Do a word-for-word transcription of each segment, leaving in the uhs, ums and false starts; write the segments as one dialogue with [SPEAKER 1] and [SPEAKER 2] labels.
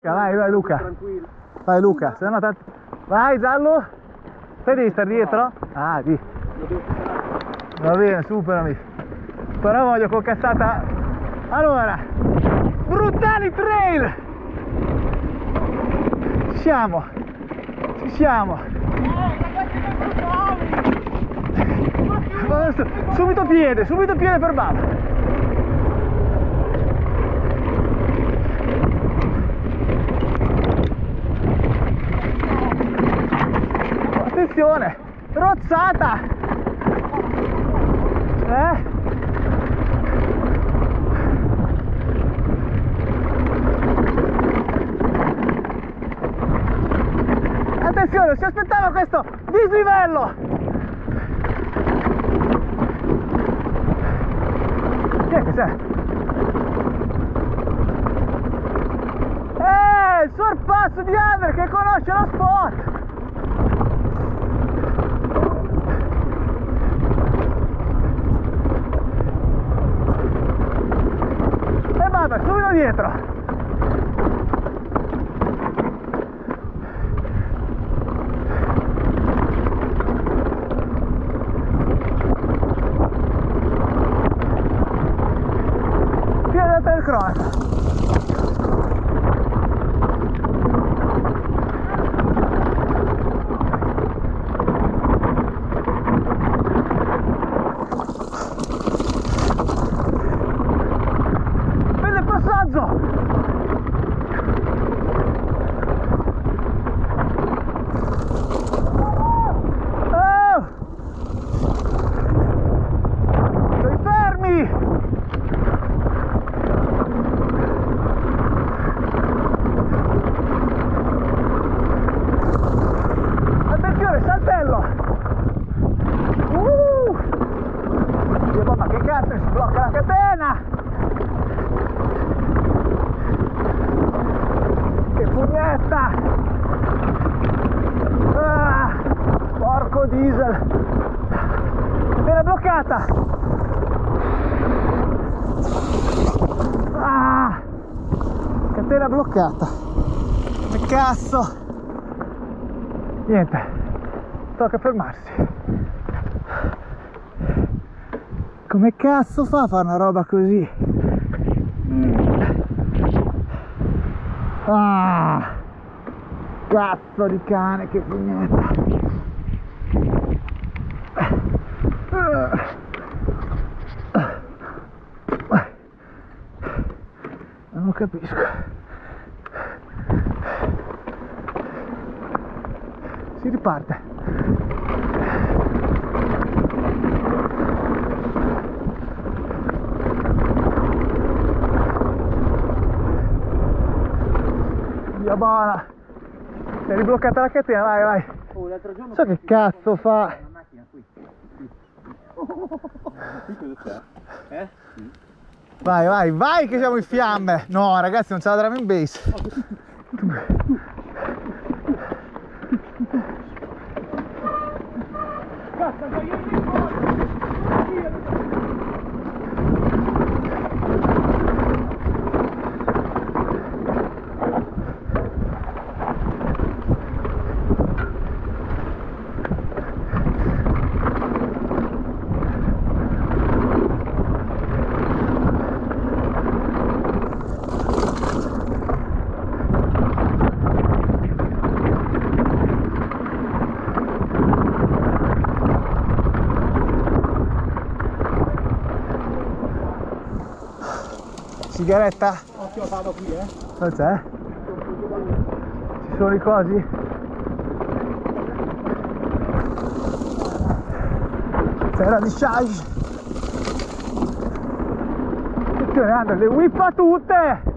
[SPEAKER 1] Vai, vai Luca. Vai Luca, se no tanto... Vai Giallo. Te devi stare dietro? Ah, di. Va bene, superami. Però voglio con cazzata. Allora, brutali trail. Ci siamo. Ci siamo. Subito piede, subito piede per Baba. Attenzione, rozzata. Eh? Attenzione, si aspettava questo dislivello. Chi è che c'è? Eh, il sorpasso di Ander che conosce lo spot. E vabbè, subito dietro. Cronaca. Vede il passaggio. Oh! Stai fermi. Diesel, era bloccata. Ah, catena bloccata. Che cazzo. Niente, tocca fermarsi. Come cazzo fa a fare una roba così? Ah, cazzo di cane, che pugnetta. Non capisco. Si riparte. Via buona. Si è ribloccata la catena, vai, vai.
[SPEAKER 2] Oh, l'altro giorno
[SPEAKER 1] so che cazzo fa.
[SPEAKER 2] Una macchina qui. Qui cosa c'è? Eh? Sì.
[SPEAKER 1] Vai, vai, vai che siamo in fiamme! No ragazzi, non c'è la drum and bass! Sigaretta?
[SPEAKER 2] Occhio, vado qui, eh.
[SPEAKER 1] Cosa c'è? Ci sono i cosi? C'è la discharge. Attenzione, Andrea, le whippa tutte!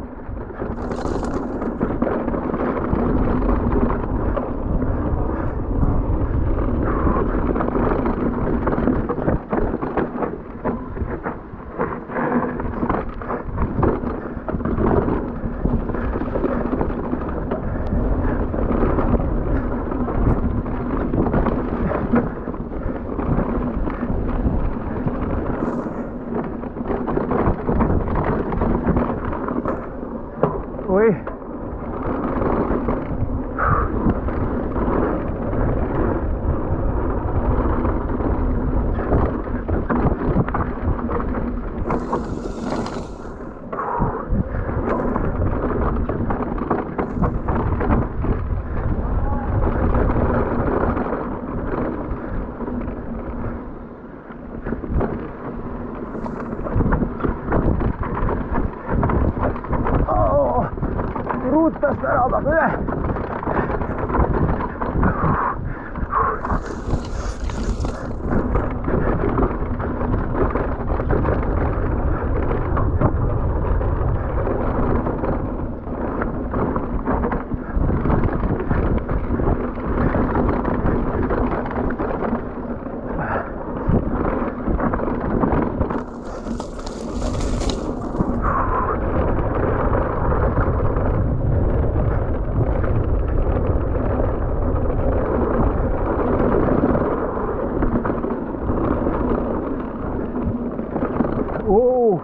[SPEAKER 1] brutta sta roba, cos'è? Oh!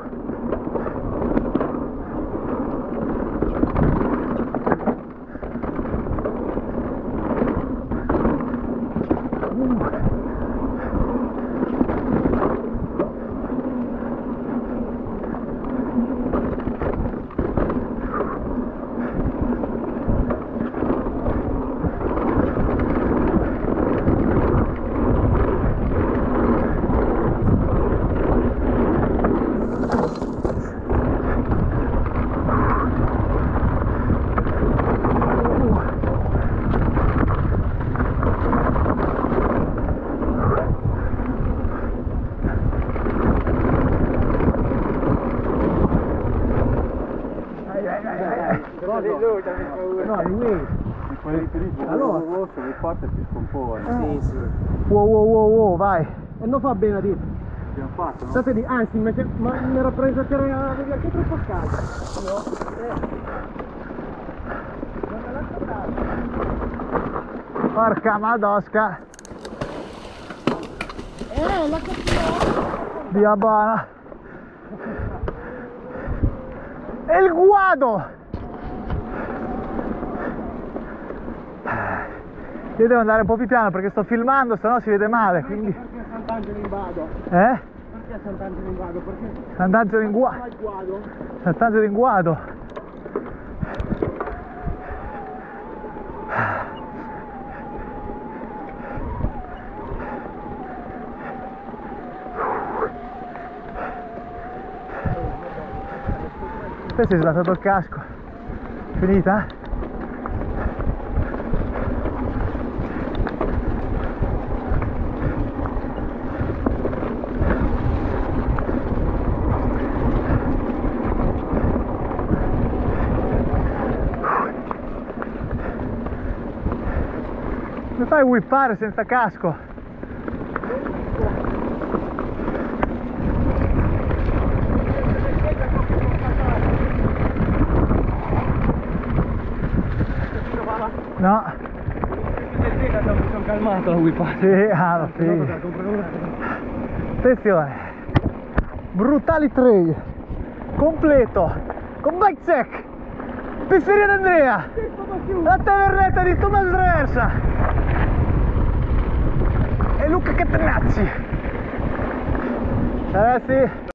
[SPEAKER 2] No, di lui, no, di lui. Quelli di turismo, allora, rosso, che forte si scompone.
[SPEAKER 3] Sì, sì.
[SPEAKER 1] Wow, wow, wow, wow, vai!
[SPEAKER 3] E non fa bene a dire.
[SPEAKER 2] Abbiamo fatto, no?
[SPEAKER 3] State di, anzi, ma mi era presa per avevi anche troppo caldo. No? Eh.
[SPEAKER 1] Porca madosca!
[SPEAKER 3] Eh, la cattiva!
[SPEAKER 1] Via buona! E il guado! Io devo andare un po' più piano perché sto filmando, sennò si vede male, quindi...
[SPEAKER 3] Perché a Sant'Angelo in Guado?
[SPEAKER 1] Eh?
[SPEAKER 3] Perché a Sant'Angelo in Guado? Perché...
[SPEAKER 1] Sant'Angelo in Guado.
[SPEAKER 3] al Guado?
[SPEAKER 1] Sant'Angelo in Guado. Te sei sbattato il casco. Finita? Come fai a whippare senza casco? No.
[SPEAKER 3] Mi sono calmato la whippare.
[SPEAKER 1] Sì, ah, no, sì. Attenzione. Brutali trail. Completo. Con bike check. Pizzeria d'Andrea. La tavernetta di Thomas Versa. E Luca Catenacci. Ragazzi.